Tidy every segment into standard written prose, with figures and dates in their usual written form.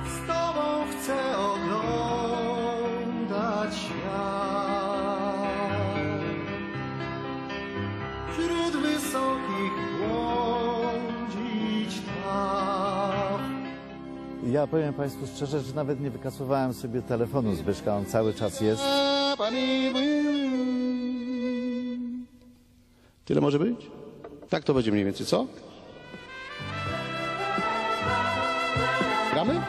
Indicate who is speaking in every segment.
Speaker 1: Z tobą chcę oglądać świat. Wśród wysokich błądzić traw.
Speaker 2: Ja powiem Państwu szczerze, że nawet nie wykasowałem sobie telefonu Zbyszka, on cały czas jest.
Speaker 3: Tyle może być? Tak to będzie mniej więcej, co? Gramy?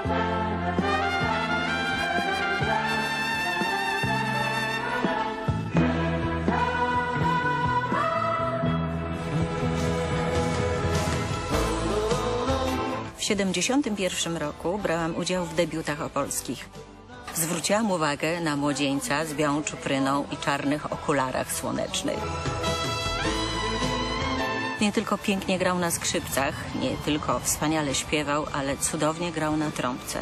Speaker 4: W 1971 roku brałam udział w debiutach opolskich. Zwróciłam uwagę na młodzieńca z białą czupryną i czarnych okularach słonecznych. Nie tylko pięknie grał na skrzypcach, nie tylko wspaniale śpiewał, ale cudownie grał na trąbce.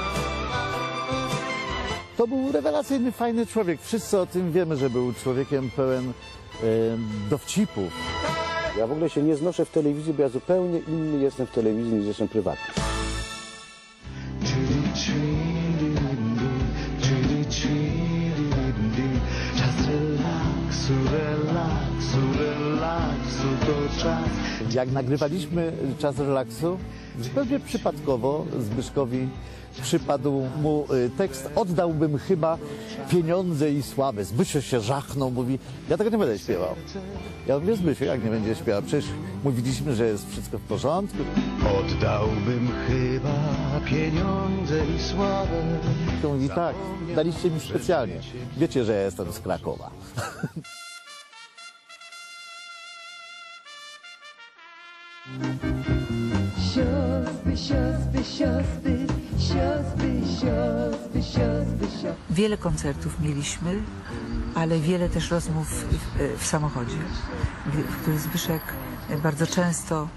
Speaker 2: To był rewelacyjny, fajny człowiek. Wszyscy o tym wiemy, że był człowiekiem pełen dowcipów.
Speaker 3: Ja w ogóle się nie znoszę w telewizji, bo ja zupełnie inny jestem w telewizji niż jestem prywatnie.
Speaker 1: Czas relaksu, relaksu, relaksu to czas.
Speaker 2: Jak nagrywaliśmy Czas relaksu, zupełnie przypadkowo Zbyszkowi przypadł mu tekst "Oddałbym chyba pieniądze i sławę". Zbyszek się żachnął, mówi: ja tego nie będę śpiewał. Ja mówię: Zbyszek, jak nie będzie śpiewał? Przecież mówiliśmy, że jest wszystko w porządku.
Speaker 1: Oddałbym chyba pieniądze i sławę.
Speaker 2: To mówi: tak, daliście mi specjalnie. Wiecie, że ja jestem z Krakowa.
Speaker 5: Siostry, siostry, siostry, siostry, siostry, siostry, siostry.
Speaker 6: Wiele koncertów mieliśmy, ale wiele też rozmów w samochodzie, w których Zbyszek bardzo często,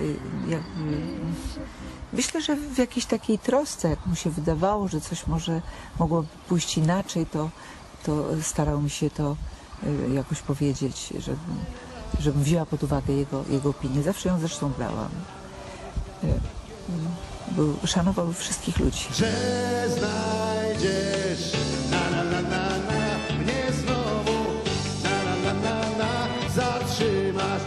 Speaker 6: myślę, że w jakiejś takiej trosce, jak mu się wydawało, że coś mogło pójść inaczej, to starał mi się to jakoś powiedzieć, żebym wzięła pod uwagę jego opinię. Zawsze ją zresztą brałam. Szanował wszystkich ludzi.
Speaker 1: Że znajdziesz mnie znowu, zatrzymasz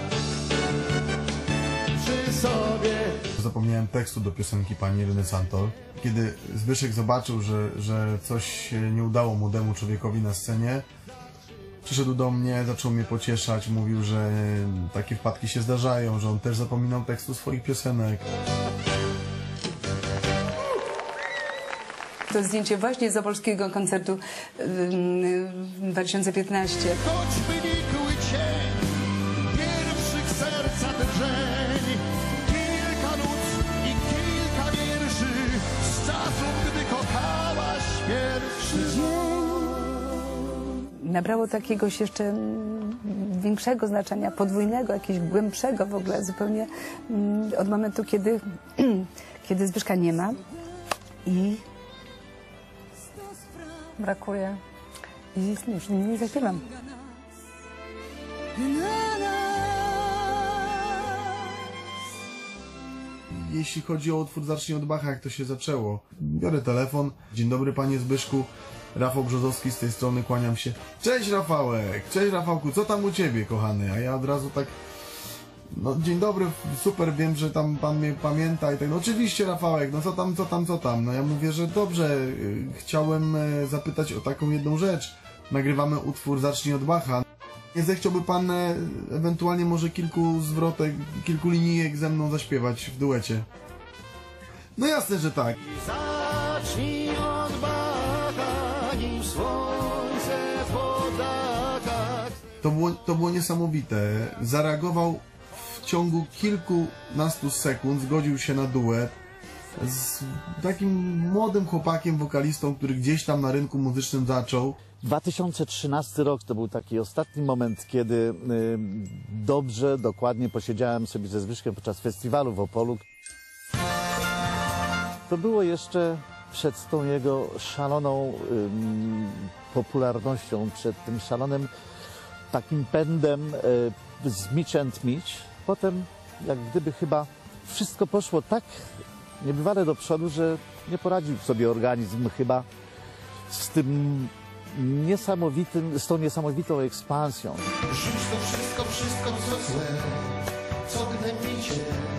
Speaker 1: przy sobie.
Speaker 7: Zapomniałem tekstu do piosenki pani Ireny Santol. Kiedy Zbyszek zobaczył, że coś się nie udało młodemu człowiekowi na scenie, przyszedł do mnie, zaczął mnie pocieszać, mówił, że takie wpadki się zdarzają, że on też zapominał tekstu swoich piosenek.
Speaker 8: To zdjęcie właśnie z opolskiego koncertu 2015.
Speaker 1: Choćby nikły cień pierwszych serca drżeń, kilka nóc i kilka wierszy z czasu, gdy kochałaś pierwszy dzień.
Speaker 8: Nabrało to jakiegoś jeszcze większego znaczenia, podwójnego, jakiegoś głębszego w ogóle zupełnie od momentu, kiedy Zbyszka nie ma i brakuje i już nie zaśpiewam.
Speaker 7: Jeśli chodzi o utwór Zacznij od Bacha, jak to się zaczęło, biorę telefon. Dzień dobry, panie Zbyszku. Rafał Brzozowski z tej strony, kłaniam się. Cześć Rafałek, cześć Rafałku, co tam u ciebie, kochany? A ja od razu tak, no dzień dobry, super, wiem, że tam pan mnie pamięta i tak, no oczywiście Rafałek, no co tam. No ja mówię, że dobrze, chciałem zapytać o taką jedną rzecz. Nagrywamy utwór Zacznij od Bacha. Nie zechciałby pan ewentualnie może kilku zwrotek, kilku linijek ze mną zaśpiewać w duecie? No jasne, że tak.
Speaker 1: Zacznij od Bacha, nim słońce podaka.
Speaker 7: To było niesamowite. Zareagował w ciągu kilkunastu sekund, zgodził się na duet z takim młodym chłopakiem, wokalistą, który gdzieś tam na rynku muzycznym zaczął.
Speaker 2: 2013 rok to był taki ostatni moment, kiedy dobrze, dokładnie posiedziałem sobie ze Zbyszkiem podczas festiwalu w Opolu. To było jeszcze przed tą jego szaloną popularnością, przed tym szalonym takim pędem z Mitch and Mitch. Potem jak gdyby chyba wszystko poszło tak niebywale do przodu, że nie poradził sobie organizm chyba z tym z tą niesamowitą ekspansją.
Speaker 1: Rzuć to wszystko co złe, co gnębicie.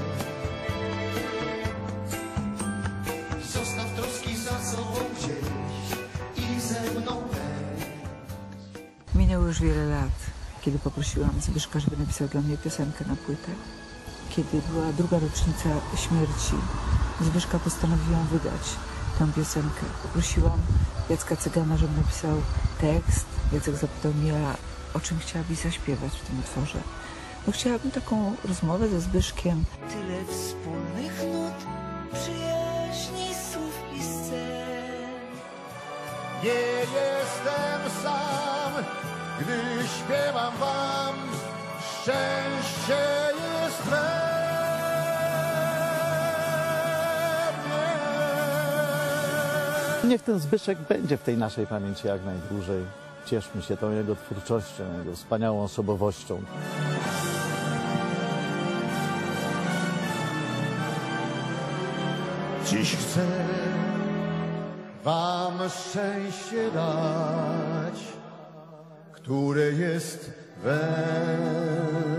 Speaker 1: Zostaw troski za sobą gdzieś i ze mną weź.
Speaker 6: Minęło już wiele lat, kiedy poprosiłam Zbyszka, żeby napisał dla mnie piosenkę na płytę. Kiedy była druga rocznica śmierci Zbyszka, postanowiłam wydać tę piosenkę. Poprosiłam Jacka Cygana, żeby napisał tekst. Jacek zapytał mnie, o czym chciałabyś zaśpiewać w tym utworze. No, chciałabym taką rozmowę ze Zbyszkiem.
Speaker 5: Tyle wspólnych nut, przyjaźni, słów i scen.
Speaker 1: Nie jestem sam, gdy śpiewam wam, szczęście jest we mnie.
Speaker 2: Niech ten Zbyszek będzie w tej naszej pamięci jak najdłużej. Cieszmy się tą jego twórczością, jego wspaniałą osobowością.
Speaker 1: Dziś chcę wam szczęście dać, które jest we